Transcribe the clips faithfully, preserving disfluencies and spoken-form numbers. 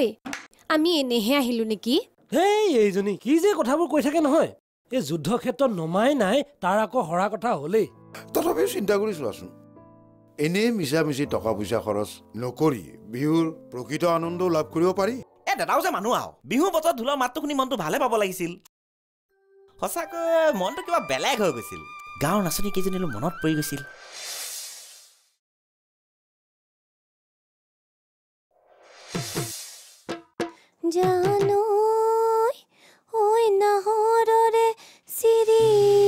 ঐ আমি এনেহে আহিলো নেকি হেই এইজনী কি যে কথাবোৰ কৈ থাকে নহয় এই যুদ্ধ ক্ষেত্ৰত নমাই নাই তাৰ আকৌ হৰা কথা হলেই তথাপিও চিন্তা কৰি চোৱাচোন এনে মিছা মিছি টকা পইচা খৰচ নকৰি বিহুৰ প্ৰকৃত আনন্দ লাভ কৰিব পাৰি এ দাদাও যে মানুহ আও বিহু বতৰত ঢোলৰ মাতটো শুনি মনটো ভালে পাব লাগিছিল সঁচাকৈ মনটো কিবা বেলেগ হৈ গৈছিল গাঁৱৰ নাচনী কেইজনীলৈ মনত পৰি গৈছিল জানো ঐ নাহৰৰে চিৰি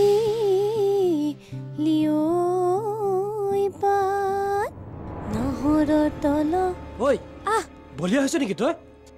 লিঅই পাত নাহৰৰ তল ঐ আহ বলিয়া হৈছে নেকি তই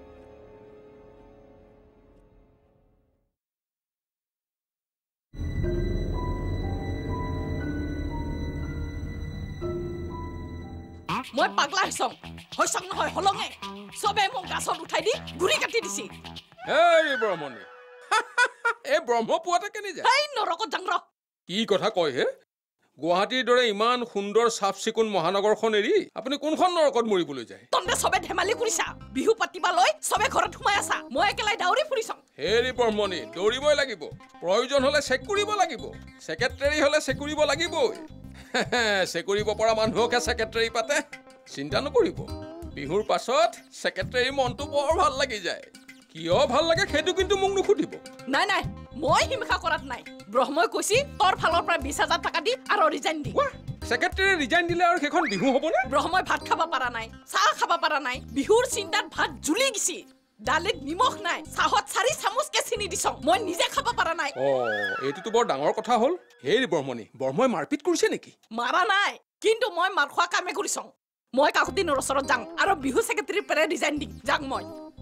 মই পাগলা হৈছং হৈছং নহয় হলঙে সবে মোক গাছত উঠাই দি গুৰি কাটি দিছি এই ব্ৰহ্মণী এই ব্ৰহ্মপুৱাতে কেনে যায় এই নৰকত যাং ৰ কি কথা কয় হে গুৱাহাটীৰ দৰে ইমান সুন্দৰ চাফ চিকুণ মহানগৰখন এৰি আপুনি কোনখন নৰকত মৰিবলৈ যায় তন্দে সবে ধেমালি কৰিছা বিহু পাতিবালৈ সবে ঘৰত সোমাই আছা মই একেলাই দাউৰি ফুৰিছং হেৰি ব্ৰহ্মণী দৌৰিবই লাগিব প্ৰয়োজন হলে চেক কৰিব লাগিব সেক্ৰেটাৰী হলে চেক কৰিব লাগিবই চেক কৰিব পৰা মানুহকে সেক্ৰেটাৰী পাতে চিন্তা নকৰিব বিহুৰ পাছত সেক্ৰেটাৰীৰ মনটো বৰ ভাল লাগি যায় কিয় ভাল লাগে সেইটো কিন্তু মোক নুসুধিব নাই নাই মই হিমখা কৰাত নাই ব্ৰহ্মই কৈছি তোৰ ফালৰ পৰা বিশ হাজাৰ টকা দি আৰু ৰিজাইন দি সেক্ৰেটাৰী ৰিজাইন দিলে আৰু সেইখন বিহু হ'বনে ব্ৰহ্মই ভাত খাব পাৰা নাই চাহ খাব পাৰা নাই বিহুৰ চিন্তাত ভাত জ্বলি গিছি ডালিত নিমখ নাই চাহত চাৰি চামুচকে চিনি দিছং মই নিজে খাব পাৰা নাই অ এইটোতো বৰ ডাঙৰ কথা হ'ল হেৰি ব্ৰহ্মণী ব্ৰহ্মই মাৰপিট কৰিছে নেকি মাৰা নাই কিন্তু মই মাৰ খোৱা কামে কৰিছং মই কাকুতিনৰ ওচৰত যাং আৰু বিহু সেক্ৰেটাৰীৰ পৰা ৰিজাইন দিম যাং মই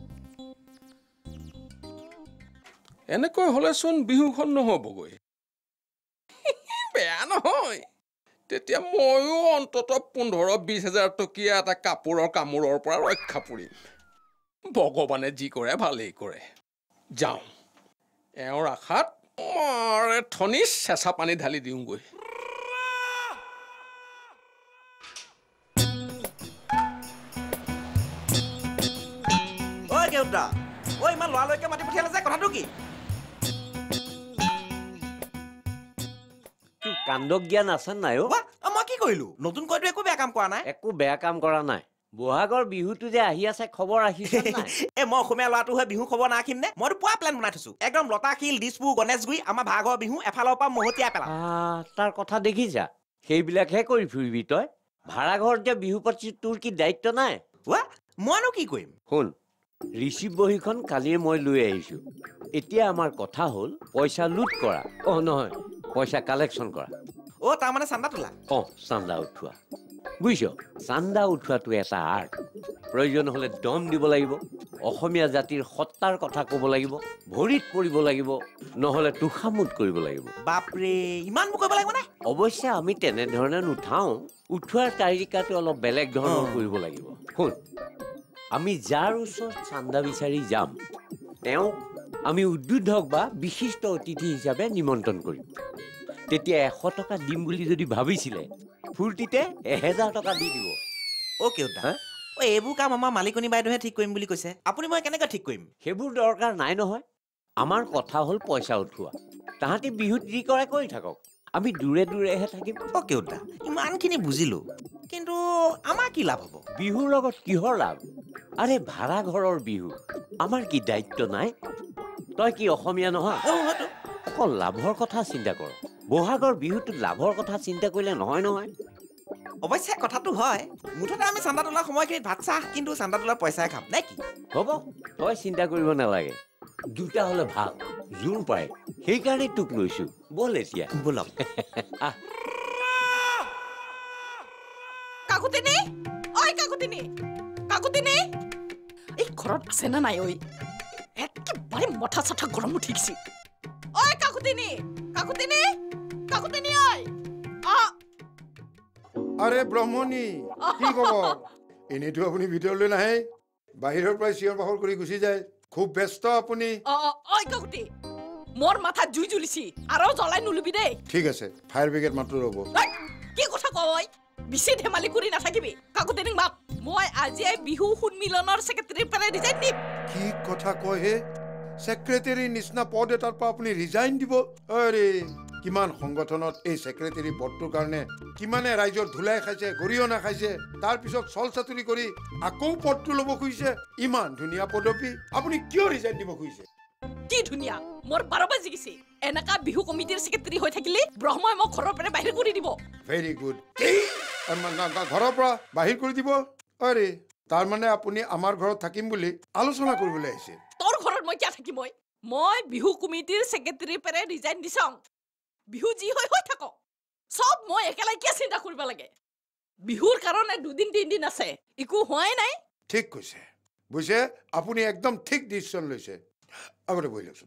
এনেকৈ হলেচোন বিহুখন নহ'বগৈ বেয়া নহয় তেতিয়া ময়ো অন্ততঃ পোন্ধৰ বিশ হাজাৰ টকীয়া এটা কাপোৰৰ কামোৰৰ পৰা ৰক্ষা পৰিম ভগৱানে যি কৰে ভালেই কৰে যাওঁ এওঁৰ আশাত মাৰে থনি চেঁচা পানী ঢালি দিওঁগৈ ঐ কেউতা ঐ ইমান লৰালৈকে মাতি পঠিয়ালে যে কথাটো কি কাণ্ডক জ্ঞান আছে নাই অ মই কি কৰিলো নতুন কৈতো একো বেয়া কাম কৰা নাই একো বেয়া কাম কৰা নাই বহাগৰ বিহুটো যে আহি আছে খবৰ আহিছে নাই এ মই অসমীয়া ল'ৰাটো হৈ বিহু খবৰ নাখিম নে মইতো পুৱা প্লেন বনাই থৈছো একদম লতাশিল দিছপুৰ গণেশগুৰি আমাৰ ভাগৰ বিহু এফালৰ পৰা মহতিয়াই পেলাম তাৰ কথা দেখিছা সেইবিলাকহে কৰি ফুৰিবি তই ভাড়া ঘৰত যে বিহু পাতিছো তোৰ কি দায়িত্ব নাই মইনো কি কৰিম শুন ৰিচিভ বহীখন কালিয়ে মই লৈ আহিছো এতিয়া আমাৰ কথা হ'ল পইচা লুট কৰা অ নহয় পইচা কালেকশ্যন কৰা অ তাৰমানে চান্দা তোলা অ চান্দা উঠোৱা বুজিছ চান্দা উঠোৱাটো এটা আৰ্ট প্ৰয়োজন হলে দম দিব লাগিব অসমীয়া জাতিৰ সত্তাৰ কথা ক'ব লাগিব ভৰিত পৰিব লাগিব নহলে তুষামুদ কৰিব লাগিব বাপৰে ইমানবোৰ কৰিব লাগিব নে অৱশ্যে আমি তেনেধৰণে নুঠাওঁ উঠোৱাৰ তাৰিকাটো অলপ বেলেগ ধৰণৰ কৰিব লাগিব শুন আমি যাৰ ওচৰত চান্দা বিচাৰি যাম তেওঁক আমি উদ্বোধক বা বিশিষ্ট অতিথি হিচাপে নিমন্ত্ৰণ কৰিম তেতিয়া এশ টকা দিম বুলি যদি ভাবিছিলে ফুৰ্তিতে এহেজাৰ টকা দি দিব অ কেউতা ঐ এইবোৰ কাম আমাৰ মালিকনী বাইদেউহে ঠিক কৰিম বুলি কৈছে আপুনি মই কেনেকৈ ঠিক কৰিম সেইবোৰ দৰকাৰ নাই নহয় আমাৰ কথা হ'ল পইচা উঠোৱা তাহাঁতি বিহুত যি কৰে কৰি থাকক আমি দূৰে দূৰেহে থাকিম অ কেউতা ইমানখিনি বুজিলো কিন্তু আমাৰ কি লাভ হ'ব বিহুৰ লগত কিহৰ লাভ আৰে ভাড়া ঘৰৰ বিহু আমাৰ কি দায়িত্ব নাই তই কি অসমীয়া নহয় অকল লাভৰ কথা চিন্তা কৰ বহাগৰ বিহুটো লাভৰ কথা চিন্তা কৰিলে নহয় নহয় অৱশ্যে কথাটো হয় মুঠতে আমি চান্দা তোলাৰ সময়খিনিত ভাত চাহ কিন্তু চান্দা তোলাৰ পইচাই খাম নে কি হ'ব তই চিন্তা কৰিব নালাগে দুটা হ'লে ভাল জোৰ পায় সেইকাৰণে তোক লৈছো বল এতিয়া বলক কাকুতিনি ঐ কাকুতিনি কাকুতিনি এই ঘৰত আছে না নাই ঐ একেবাৰে মথা চথা গৰম উঠি গিছি ঐ কাকুতিনি কাকুতিনি কাকুতিনি ঐ আৰে ব্ৰহ্মণী কি খবৰ এনেইতো আপুনি ভিতৰলৈ নাহে বাহিৰৰ পৰা চিঞৰ বাখৰ কৰি গুচি যায় খুব ব্যস্ত আপুনি ঐ কাকুতি মোৰ মাথাত জুই জ্বলিছি আৰু জ্বলাই নুলুবি দেই ঠিক আছে ফায়াৰ ব্ৰিগেড মাত্ৰ ৰ'ব কি কথা কয় বেছি ধেমালি কৰি নাথাকিবি কাকুতিনিক মাত মই আজি বিহু সন্মিলনৰ সেক্ৰেটাৰীৰ পৰা ৰিজাইন দিম কি কথা কয় হে সেক্ৰেটাৰী নিচিনা পদ এটাৰ পৰা আপুনি ৰিজাইন দিব আৰে কিমান সংগঠনত এই সেক্ৰেটাৰী পদটোৰ কাৰণে কিমানে ৰাইজৰ ধুলাই খাইছে গৰিহণা খাইছে তাৰ পিছত চল চাতুৰি কৰি আকৌ পদটো ল'ব খুজিছে ইমান ধুনীয়া পদবী আপুনি কিয় ৰিজাইন দিব খুজিছে কি ধুনীয়া মোৰ বাৰ বাজি গিছে এনেকা বিহু কমিটিৰ সেক্ৰেটাৰী হৈ থাকিলে ব্ৰহ্মই মোক ঘৰৰ পৰা বাহিৰ কৰি দিব ভেৰি গুড ঘৰৰ পৰা বাহিৰ কৰি দিব আৰে তাৰ মানে আপুনি আমাৰ ঘৰত থাকিম বুলি আলোচনা কৰিবলৈ আহিছে তোৰ ঘৰত মই কিয় থাকিম মই মই বিহু কমিটিৰ সেক্ৰেটাৰীৰ পৰা ৰিজাইন দিছং বিহু যি হৈ হৈ থাকক সব মই একেলাই কিয় চিন্তা কৰিব লাগে বিহুৰ কাৰণে দুদিন তিনদিন আছে একো হোৱাই নাই ঠিক কৈছে বুজিছে আপুনি একদম ঠিক ডিচিশ্যন লৈছে আগতে বহি লওকচোন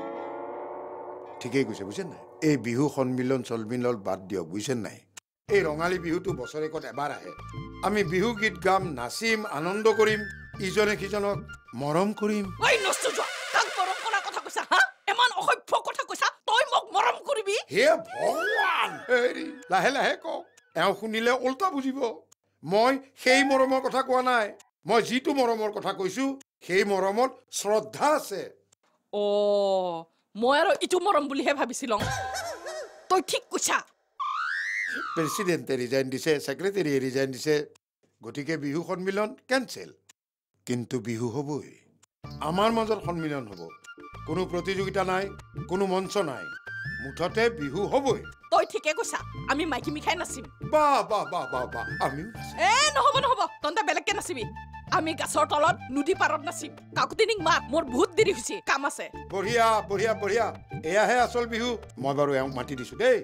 ঠিকেই কৈছে বুজিছে নাই এই বিহু সন্মিলন চলমিলন বাদ দিয়ক বুজিছে নাই এই ৰঙালী বিহুটো বছৰেকত এবাৰ আহে আমি বিহু গীত গাম নাচিম আনন্দ কৰিম ইজনে সিজনক মৰম কৰিম ঐ নষ্ট যোৱা কাক মৰম কৰা কথা কৈছা হা এমান অসভ্য কথা কৈছা তই মোক মৰম কৰিবি হে ভগৱান হেৰি লাহে লাহে কওক এওঁ শুনিলে উল্টা বুজিব মই সেই মৰমৰ কথা কোৱা নাই মই যিটো মৰমৰ কথা কৈছো সেই মৰমত শ্ৰদ্ধা আছে অ মই আৰু ইটো মৰম বুলিহে ভাবিছিলং তই ঠিক কৈছা প্ৰেচিডেণ্টে ৰিজাইন দিছে ছেক্ৰেটাৰীয়ে ৰিজাইন দিছে গতিকে বিহু সন্মিলন কেঞ্চেল কিন্তু বিহু হ'বই আমাৰ মাজত সন্মিলন হ'ব কোনো প্ৰতিযোগিতা নাই কোনো মঞ্চ নাই মুঠতে বিহু হ'বই তই ঠিকে কৈছা আমি মাইকী মিখাই নাচিম বাহ বাহ বাহ বাহ বাহ আমিও নাচিম এ নহ'ব নহ'ব তহঁতে বেলেগকে নাচিবি আমি গাছৰ তলত নদী পাৰত নাচিম কাকুতিনিক মাত মোৰ বহুত দেৰি হৈছে কাম আছে বঢ়িয়া বঢ়িয়া বঢ়িয়া এয়াহে আচল বিহু মই বাৰু এওঁক মাতি দিছো দেই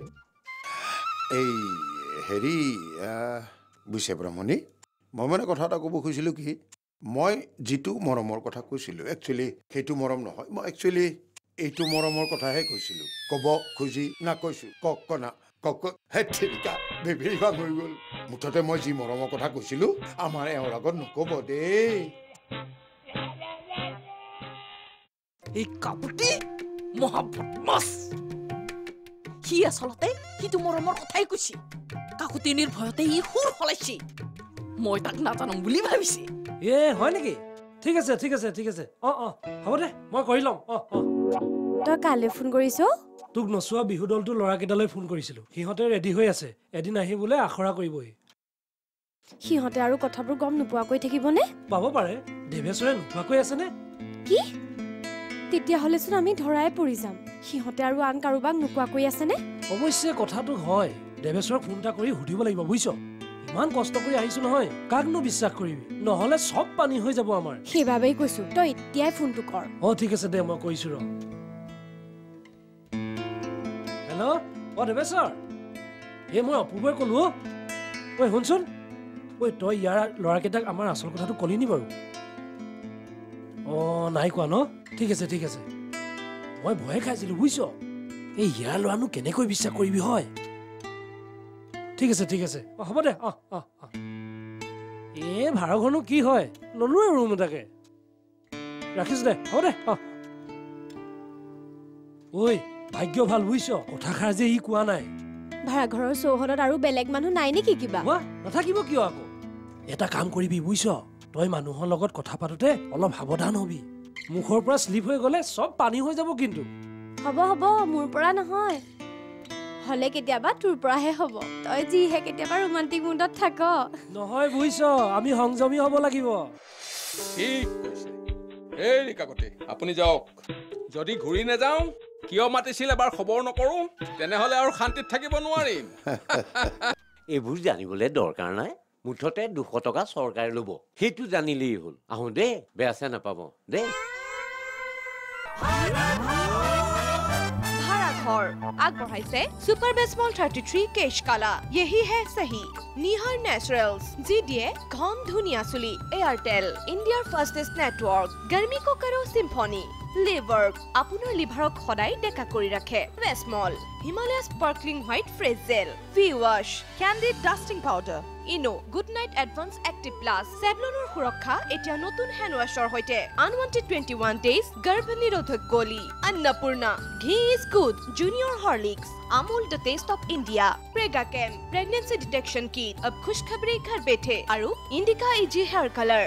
এই হেৰি বুজিছে ব্ৰহ্মণী মই মানে কথা এটা ক'ব খুজিছিলোঁ কি মই যিটো মৰমৰ কথা কৈছিলোঁ একচুৱেলি সেইটো মৰম নহয় মই একচুৱেলি এইটো মৰমৰ কথাহে কৈছিলোঁ ক'ব খুজি না কৈছোঁ কক কনা কক হেৰিকা বেবেৰি ভাং হৈ গ'ল মুঠতে মই যি মৰমৰ কথা কৈছিলোঁ আমাৰ এওঁৰ আগত নক'ব দেই এই কাকুতি মহাবদমাছ সি আচলতে সিটো মৰমৰ কথাই কৈছি কাকুতিনিৰ ভয়তে ই সুৰ সলাইছি মই তাক নাজানো বুলি ভাবিছি এ হয় নেকি ঠিক আছে ঠিক আছে ঠিক আছে অ অ হ'ব দে মই কৰি ল'ম অ অ তই কালে ফোন কৰিছ তোক নচোৱা বিহু দলটো ল'ৰাকেইটালৈ ফোন কৰিছিলোঁ সিহঁতে ৰেডি হৈ আছে এদিন আহি বোলে আখৰা কৰিবহি সিহঁতে আৰু কথাবোৰ গম নোপোৱাকৈ থাকিবনে পাব পাৰে দেৱেশ্বৰে নোপোৱাকৈ আছেনে কি তেতিয়াহ'লেচোন আমি ধৰাই পৰি যাম সিহঁতে আৰু আন কাৰোবাক নোপোৱাকৈ আছেনে অৱশ্যে কথাটো হয় দেৱেশ্বৰক ফোন এটা কৰি সুধিব লাগিব বুজিছ ইমান কষ্ট কৰি আহিছো নহয় কাকনো বিশ্বাস কৰিবি নহ'লে চব পানী হৈ যাব আমাৰ সেইবাবেই কৈছো তই এতিয়াই ফোনটো কৰ অ ঠিক আছে দে মই কৈছো ৰ হেল্ল' অ দেৱেশ্বৰ এই মই অপূৰ্বই ক'লো ঐ শুনচোন ঐ তই ইয়াৰ ল'ৰাকেইটাক আমাৰ আচল কথাটো ক'লি নি বাৰু অ নাই কোৱা ন ঠিক আছে ঠিক আছে মই ভয়ে খাইছিলো বুজিছ এই ইয়াৰ ল'ৰানো কেনেকৈ বিশ্বাস কৰিবি হয় ঠিক আছে ঠিক আছে অ হ'ব দে অ অ অ এই ভাড়া ঘৰনো কি হয় ল'লো আৰু ৰুম এটাকে ৰাখিছো দে হ'ব দে অ ঐ ভাগ্য ভাল বুজিছ কথাষাৰ যে ই কোৱা নাই ভাড়াঘৰৰ চৌহদত আৰু বেলেগ মানুহ নাই নেকি কিবা হোৱা নাথাকিব কিয় আকৌ এটা কাম কৰিবি বুজিছ তই মানুহৰ লগত কথা পাতোতে অলপ সাৱধান হবি মুখৰ পৰা শ্লিপ হৈ গ'লে চব পানী হৈ যাব কিন্তু হ'ব হ'ব মোৰ পৰা নহয় হলে কেতিয়াবা তোৰ পৰাহে হ'ব তই যিহে কেতিয়াবা ৰোমান্টিক মুডত থাক নহয় বুজিছ আমি সংযমী হ'ব লাগিব ঠিক কৈছে এই কাকতি আপুনি যাওক যদি ঘূৰি নাযাওঁ কিয় মাতিছিল এবাৰ খবৰ নকৰো তেনেহ'লে আৰু শান্তিত থাকিব নোৱাৰিম এইবোৰ জানিবলৈ দৰকাৰ নাই মুঠতে দুশ টকা চৰকাৰে ল'ব সেইটো জানিলেই হ'ল আহোঁ দেই বেয়া চেয়া নাপাব দেই भाड़ाघर আগবঢ়াইছে सुपर बेसबॉल थर्टी थ्री केश काला यही है सही निहार नेचुरल्स जी दिए घम धुनिया चुली एयरटेल इंडिया फास्टेस्ट नेटवर्क गर्मी को करो सिम्फनी লিভাৰ আপোনাৰ লিভাৰক সদায় ডেকা কৰি ৰাখে বেছমল Himalaya sparkling white fresh gel V wash Candid dusting powder Eno good night advance active plus চেভলনৰ সুৰক্ষা এতিয়া নতুন হেণ্ড ৱাছৰ সৈতে আনৱান্টেড টুৱেণ্টি ওৱান ডেজ গৰ্ভ নিৰোধক গলি অন্নপূৰ্ণা ঘি is good junior Horlicks Amul the taste of India প্ৰেগা কেম প্ৰেগনেন্সি ডিটেকশ্যন কিট अब खुशखबरी घर बैठे আৰু Indica easy hair colour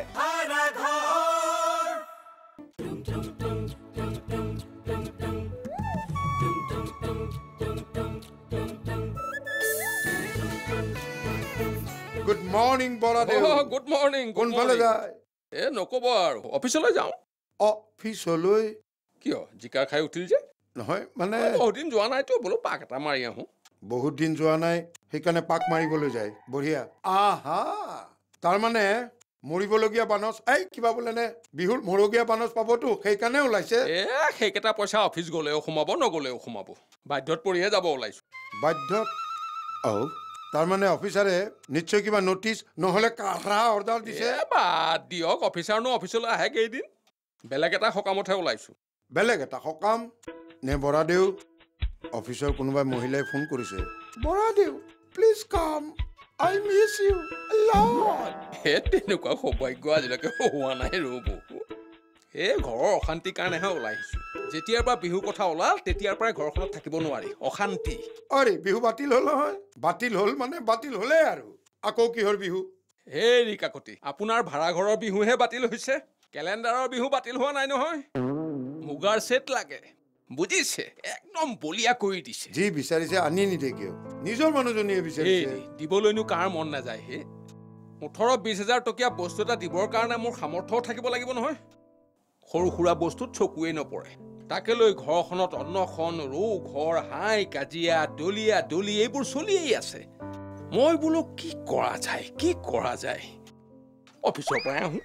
good morning বৰাদেউ গুড মৰ্নিং কোনফালে যায় এ নক'ব আৰু অফিচলৈ যাওঁ অফিচলৈ কিয় জিকা খাই উঠিল যে নহয় মানে বহুত দিন যোৱা নাইতো বোলো পাক এটা মাৰি আহোঁ বহুত দিন যোৱা নাই সেইকাৰণে পাক মাৰিবলৈ যায় বঢ়িয়া আহা তাৰমানে মৰিবলগীয়া বানচ এই কিবা বোলে নে বিহুৰ মৰগীয়া বানচ পাবতো সেইকাৰণে ওলাইছে এ সেইকেইটা পইচা অফিচ গ'লেও সোমাব নগ'লেও সোমাব বাধ্যত পৰিহে যাব ওলাইছো বাধ্যত অ তাৰমানে অফিচাৰে নিশ্চয় কিবা নটিচ নহ'লে কাঢ়া অৰ্ডাৰ দিছে এ বাদ দিয়ক অফিচাৰনো অফিচলৈ আহে কেইদিন বেলেগ এটা সকামতহে ওলাইছো বেলেগ এটা সকাম নে বৰাদেউ অফিচৰ কোনোবাই মহিলাই ফোন কৰিছে বৰাদেউ please come I miss you lot সেই তেনেকুৱা সৌভাগ্য আজিলৈকে হোৱা নাই ৰ'ব এই ঘৰৰ অশান্তিৰ কাৰণেহে ওলাই আহিছোঁ যেতিয়াৰ পৰা বিহুৰ কথা ওলাল তেতিয়াৰ পৰাই ঘৰখনত থাকিব নোৱাৰি অশান্তি আৰে বিহু বাতিল হ'ল নহয় বাতিল হ'ল মানে বাতিল হ'লে আৰু আকৌ কিহৰ বিহু এই ৰিকাকতি আপোনাৰ ভাড়াঘৰৰ বিহুহে বাতিল হৈছে কেলেণ্ডাৰৰ বিহু বাতিল হোৱা নাই নহয় মুগাৰ ছেট লাগে বুজিছে একদম বলিয়া কৰি দিছে যি বিচাৰিছে আনি নিদে কিয় নিজৰ মানুহজনীয়ে বিচাৰিছে দিবলৈনো কাৰ মন নাযায় হে ওঠৰ বিশ হাজাৰ টকীয়া বস্তু এটা দিবৰ কাৰণে মোৰ সামৰ্থ্যও থাকিব লাগিব নহয় সৰু সুৰা বস্তুত চকুৱে নপৰে তাকে লৈ ঘৰখনত অন্নখন ৰৌ ঘৰ হাই কাজিয়া দলিয়া দলি এইবোৰ চলিয়েই আছে মই বোলো কি কৰা যায় কি কৰা যায় অফিচৰ পৰাই আহোঁ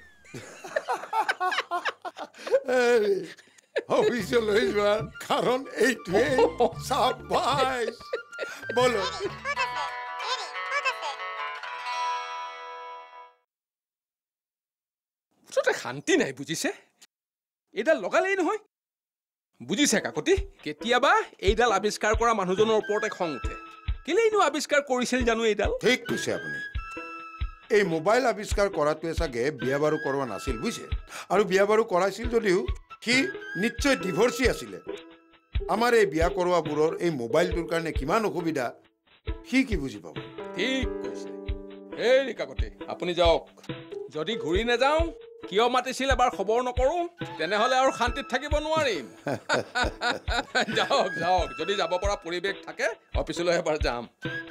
অফিচলৈ যোৱাৰ কাৰণ এইটোৱেই চাবাইছ বলো মুঠতে শান্তি নাই বুজিছে এইডাল লগালেই নহয় বুজিছে কাকতি কেতিয়াবা এইডাল আৱিষ্কাৰ কৰা মানুহজনৰ ওপৰতে খং উঠে কেলেইনো আৱিষ্কাৰ কৰিছিল জানো এইডাল ঠিক কৈছে আপুনি এই মোবাইল আৱিষ্কাৰ কৰাটোৱে চাগে বিয়া বাৰু কৰোৱা নাছিল বুজিছে আৰু বিয়া বাৰু কৰাইছিল যদিও সি নিশ্চয় ডিভৰ্চি আছিলে আমাৰ এই বিয়া কৰোৱাবোৰৰ এই মোবাইলটোৰ কাৰণে কিমান অসুবিধা সি কি বুজি পাব ঠিক কৈছে এই ৰিকাকতি আপুনি যাওক যদি ঘূৰি নাযাওঁ কিয় মাতিছিল এবাৰ খবৰ নকৰোঁ তেনেহ'লে আৰু শান্তিত থাকিব নোৱাৰিম যাওক যাওক যদি যাব পৰা পৰিৱেশ থাকে অফিচলৈ এবাৰ যাম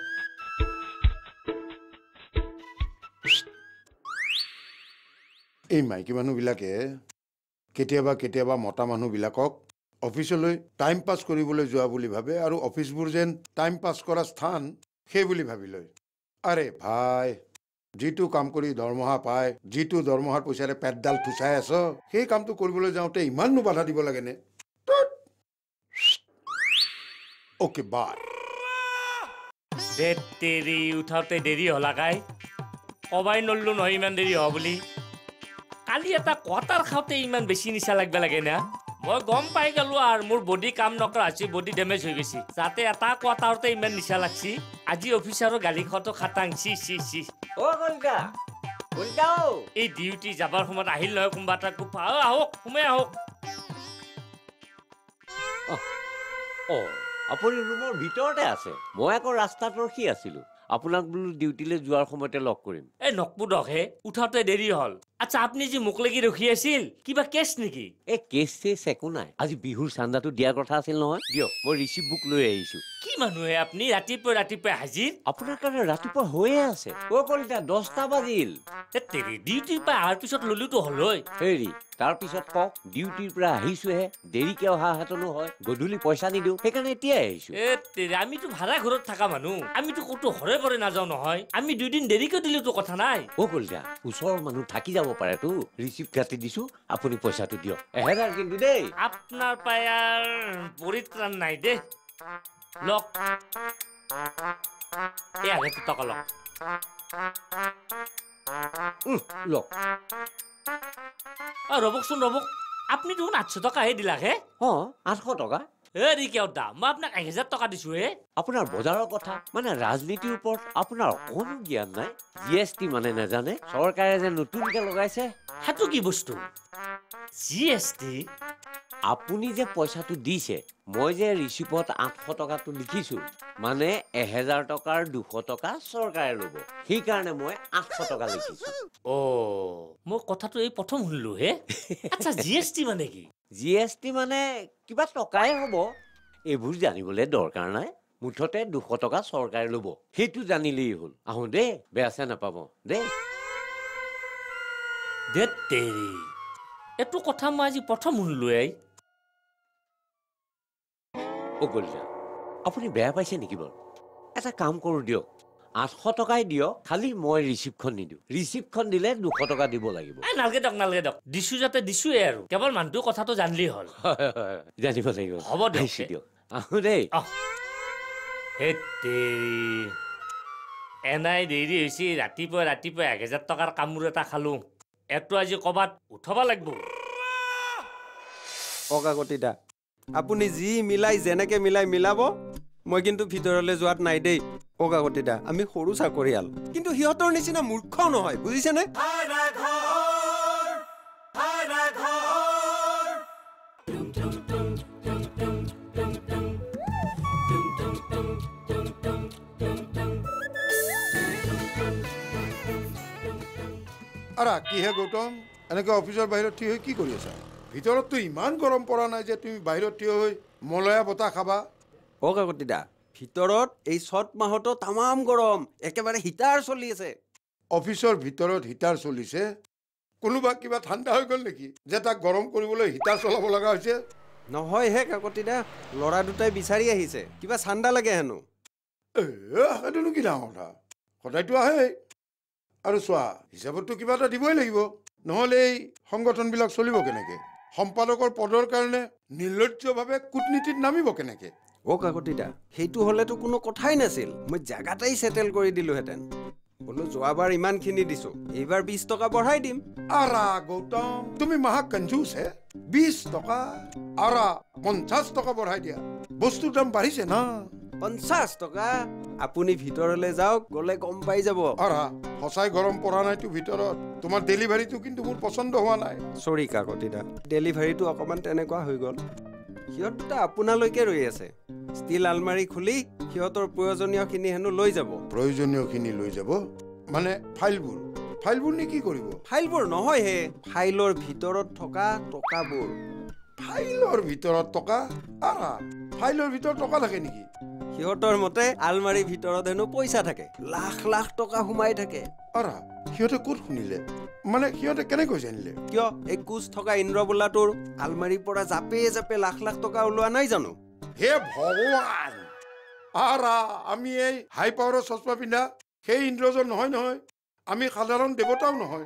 এই মাইকী মানুহবিলাকে কেতিয়াবা কেতিয়াবা মতা মানুহবিলাকক অফিচলৈ টাইম পাছ কৰিবলৈ যোৱা বুলি ভাবে আৰু অফিচবোৰ যেন টাইম পাছ কৰা স্থান সেই বুলি ভাবি লয় আৰে ভাই যিটো কাম কৰি দৰমহা পায় যিটো দৰমহাৰ পইচাৰে পেটডাল থুচাই আছ সেই কামটো কৰিবলৈ যাওঁতে ইমাননো বাধা দিব লাগেনে অ'কে বাই দেৰি উঠাওঁতে দেৰি হলা কাই কবাই নল্লো নহয় ইমান দেৰি হোৱা বুলি কালি এটা কোৱাটাৰ খাওঁতে ইমান বেছি নিচা লাগব লাগে না মই গম পাই গলো আৰু মোৰ বডি কাম নকৰা হৈছে বডি ডেমেজ হৈ গৈছে যাতে এটা কোৱাটাৰতে ইমান নিচা লাগছি আজি অফিচাৰৰ গাড়ী খোৱাটো খাটাং চি চি চি অ কলকা কলকা এই ডিউটি যাবৰ সময়ত আহিল নহয় কোনোবা এটা কোফা আহক সোমাই আহক অ আপুনি ৰুমৰ ভিতৰতে আছে মই আকৌ ৰাস্তাত ৰখি আছিলো আপোনাক বোলো ডিউটিলৈ যোৱাৰ সময়তে লগ কৰিম এই নকপুদকহে উঠাওঁতে দেৰি হ'ল আচ্ছা আপুনি যে মোক লাগি ৰখি আছিল কিবা কেছ নেকি এই কেছ চেছ একো নাই আজি বিহুৰ চান্দাটো দিয়াৰ কথা আছিল নহয় দিয়ক মই ৰিচিপ্ট বুক লৈ আহিছো কি মানুহে আপুনি ৰাতিপুৱা ৰাতিপুৱা হাজিৰ আপোনাৰ কাৰণে ৰাতিপুৱা হৈয়ে আছে অ কলিতা দহটা বাজিল তেৰি ডিউটিৰ পৰা অহাৰ পিছত ললোতো হলই হেৰি তাৰপিছত কওক ডিউটিৰ পৰা আহিছোহে দেৰিকে অহা হেতনো হয় গধূলি পইচা নিদিওঁ সেইকাৰণে এতিয়াই আহিছো এ তেৰি আমিতো ভাড়া ঘৰত থকা মানুহ আমিতো ক'তো হৰে পৰে নাযাওঁ নহয় আমি দুদিন দেৰিকৈ দিলেতো কথা নাই অ কলিতা ওচৰৰ মানুহ থাকি যাব পাৰেতো ৰিচিপ্ট কাটি দিছো আপুনি পইচাটো দিয়ক এহেজাৰ কিন্তু দেই আপোনাৰ পায়াৰ পৰিত্ৰাণ নাই দে লওক এই আঘাটো টকা লওক লওক ৰবকচোন ৰবক আপুনি দেখোন আঠশ টকাহে দিলাক হে অঁ আঠশ টকা হেৰি কিয় দাম মই আপোনাক এক হেজাৰ টকা দিছো হে আপোনাৰ বজাৰৰ কথা মানে ৰাজনীতিৰ ওপৰত আপোনাৰ অকণো জ্ঞান নাই জি এছ টি মানে নাজানে চৰকাৰে যে নতুনকৈ লগাইছে সেইটো কি বস্তু জি এছ টি আপুনি যে পইচাটো দিছে মই যে ৰিচিপ্টত আঠশ টকাটো লিখিছো মানে এহেজাৰ টকাৰ দুশ টকা চৰকাৰে ল'ব সেইকাৰণে মই আঠশ টকা লিখিছো অ' মই কথাটো এই প্ৰথম শুনিলো হে আচ্ছা জি এছ টি মানে কি জি এছ টি মানে কিবা টকাই হ'ব এইবোৰ জানিবলৈ দৰকাৰ নাই মুঠতে দুশ টকা চৰকাৰে ল'ব সেইটো জানিলেই হ'ল আহোঁ দেই বেয়া চেয়া নাপাব দেই ধেৎ তেৰি এইটো কথা মই আজি প্ৰথম শুনিলো এই অ' কলিতা আপুনি বেয়া পাইছে নেকি বাৰু এটা কাম কৰোঁ দিয়ক আঠশ টকাই দিয়ক খালি মই ৰিচিপ্টখন নিদিওঁ ৰিচিপ্টখন দিলে দুশ টকা দিব লাগিব নালগে দক নালগে দক দিছো যাতে দিছোৱে আৰু কেৱল মানুহটো কথাটো জানিলেই হ'ল জানিব লাগিব হ'ব দিয়ক দিয়ক আহোঁ দেই হেৎ তেৰি এনাই দেৰি হৈছে ৰাতিপুৱা ৰাতিপুৱা এক হেজাৰ টকাৰ কামোৰ এটা খালো এইটো আজি ক'ৰবাত উঠাব লাগিব অকাকতিদা আপুনি যি মিলাই যেনেকে মিলাই মিলাব মই কিন্তু ভিতৰলৈ যোৱাত নাই দেই অকাকতিদা আমি সৰু চাকৰিয়াল কিন্তু সিহঁতৰ নিচিনা মূৰ্খও নহয় বুজিছেনে আৰা কিহে গৌতম এনেকৈ অফিচৰ বাহিৰত থিয় হৈ কি কৰি আছা ভিতৰততো ইমান গৰম পৰা নাই যে তুমি বাহিৰত থিয় হৈ মলয়া বতাহ খাবা অ কাকতিদা ভিতৰত এই চত মাহতো তামাম গৰম একেবাৰে হিটাৰ চলি আছে অফিচৰ ভিতৰত হিটাৰ চলিছে কোনোবা কিবা ঠাণ্ডা হৈ গ'ল নেকি যে তাক গৰম কৰিবলৈ হিটাৰ চলাব লগা হৈছে নহয় হে কাকতিদা ল'ৰা দুটাই বিচাৰি আহিছে কিবা ঠাণ্ডা লাগে হেনো সেইটোনো কি ডাঙৰ কথা সদায়তো আহে আৰু চোৱা হিচাপততো কিবা এটা দিবই লাগিব নহ'লে এই সংগঠনবিলাক চলিব কেনেকে সম্পাদকৰ পদৰ কাৰণে নিৰ্লজ্জভাৱে কূটনীতিত নামিব কেনেকে অ কাকতিদা সেইটো হ'লেতো কোনো কথাই নাছিল মই জাগাতেই চেটেল কৰি দিলোহেঁতেন বোলো যোৱাবাৰ ইমানখিনি দিছো এইবাৰ বিশ টকা বঢ়াই দিম আৰা গৌতম তুমি মহা কঞ্জুচ হে বিশ টকা আৰা পঞ্চাছ টকা বঢ়াই দিয়া বস্তুৰ দাম বাঢ়িছে না পঞ্চাছ টকা আপুনি ভিতৰলৈ যাওক গ'লে গম পাই যাব আৰা সঁচাই গৰম পৰা নাইতো ভিতৰত তোমাৰ ডেলিভাৰীটো কিন্তু মোৰ পচন্দ হোৱা নাই চৰি কাকতিদা ডেলিভাৰীটো অকণমান তেনেকুৱা হৈ গ'ল সিহঁত দুটা আপোনালৈকে ৰৈ আছে ষ্টিল আলমাৰী খুলি সিহঁতৰ প্ৰয়োজনীয়খিনি হেনো লৈ যাব প্ৰয়োজনীয়খিনি লৈ যাব মানে ফাইলবোৰ ফাইলবোৰ নি কি কৰিব ফাইলবোৰ নহয় হে ফাইলৰ ভিতৰত থকা টকাবোৰ ফাইলৰ ভিতৰত টকা আৰা ফাইলৰ ভিতৰত টকা থাকে নেকি সিহঁতৰ মতে আলমাৰীৰ ভিতৰত হেনো পইচা থাকে লাখ লাখ টকা সোমাই থাকে আৰা সিহঁতে ক'ত শুনিলে মানে সিহঁতে কেনেকৈ জানিলে কিয় এই কোচ থকা ইন্দ্ৰ বোলাটোৰ আলমাৰীৰ পৰা জাপে জাপে লাখ লাখ টকা ওলোৱা নাই জানো হে ভগৱান আৰা আমি এই হাই পাৱাৰৰ চশমা পিন্ধা সেই ইন্দ্ৰজন নহয় নহয় আমি সাধাৰণ দেৱতাও নহয়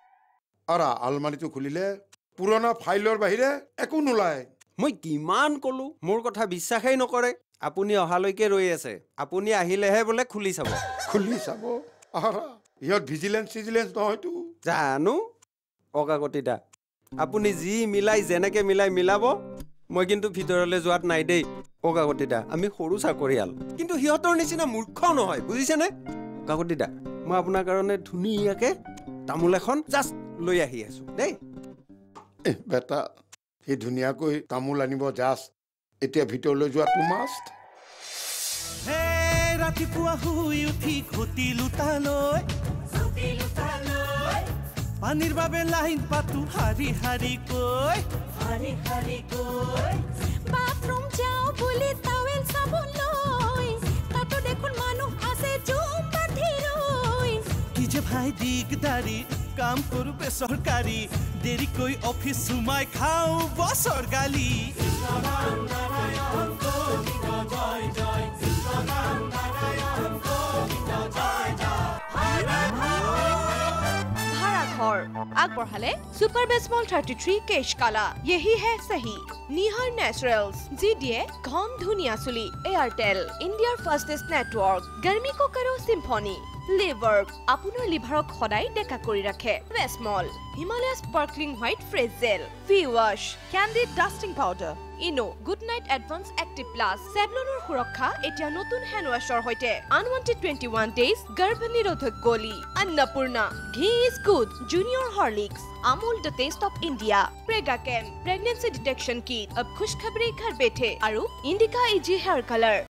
আৰা আলমাৰীটো খুলিলে পুৰণা ফাইলৰ বাহিৰে একো নোলায় মই কিমান ক'লো মোৰ কথা বিশ্বাসেই নকৰে আপুনি অহালৈকে ৰৈ আছে আপুনি আহিলেহে বোলে খুলি চাব খুলি চাব আৰা ইহঁত ভিজিলেন্স চিজিলেন্স নহয়তো জানো অকাকতিদা আপুনি যি মিলাই যেনেকে মিলাই মিলাব মই কিন্তু ভিতৰলৈ যোৱাত নাই দেই অকাকতিদা আমি সৰু চাকৰিয়াল কিন্তু সিহঁতৰ নিচিনা মূৰ্খও নহয় বুজিছেনে কাকতিদা মই আপোনাৰ কাৰণে ধুনীয়াকে তামোল এখন জাষ্ট লৈ আহি আছো দেই বেটা সি ধুনীয়াকৈ তামোল আনিব জাষ্ট এতিয়া ভিতৰলৈ যোৱাটো মাষ্ট ৰাতিপুৱা শুই উঠি ঘটি লুটালৈ পানীৰ বাবে লাইন পাতো হাৰি হাৰি কৈ হাৰি হাৰি কৈ বাথৰুম যাওঁ বুলি টাৱেল চাবোন লৈ তাতো দেখোন মানুহ আছে জুম বান্ধি ৰৈ কি যে ভাই দিগদাৰি কাম কৰো বেচৰকাৰী দেৰিকৈ অফিচ সোমাই খাওঁ বছৰ গালি আগবঢ়ালে সুপাৰ বেছমল থাৰ্টি থ্ৰী কেশ কালা यही है सही নিহাৰ নেচাৰেলছ যি দিয়ে ঘন ধুনীয়া চুলি এয়াৰটেল ইণ্ডিয়াৰ ফাষ্টেষ্ট নেটৱৰ্ক गर्मी को करो सिम्फनी লিভাৰ আপোনাৰ লিভাৰক সদায় ডেকা কৰি ৰাখে স্মল Himalaya sparkling white fresh gel V wash Candid dusting powder Eno good night advance active plus চেভলনৰ সুৰক্ষা এতিয়া নতুন হেণ্ড ৱাছৰ সৈতে আনৱান্টেড টুৱেণ্টি ওৱান ডেজ গৰ্ভনিৰোধক গলি অন্নপূৰ্ণা ঘি is good junior Horlicks Amul the taste of India প্ৰেগাকেন প্ৰেগনেন্সি ডিটেকশ্যন কিট अब खुशखबरी घर बैठे আৰু ইণ্ডিকা ইজি হেয়াৰ কালাৰ